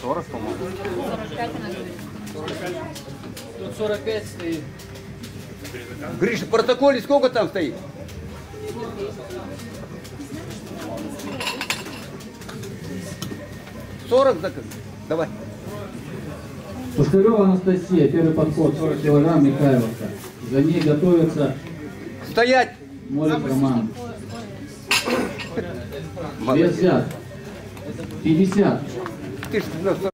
40, по-моему. 45 она говорит. Тут 45 стоит. Гриша, в протоколе сколько там стоит? 40 заказ. Давай. Пушкарева Анастасия, первый подход, 40 килограмм, Михайловка. За ней готовится Стоять! Молик Роман. Вес взят. 50. Ты ж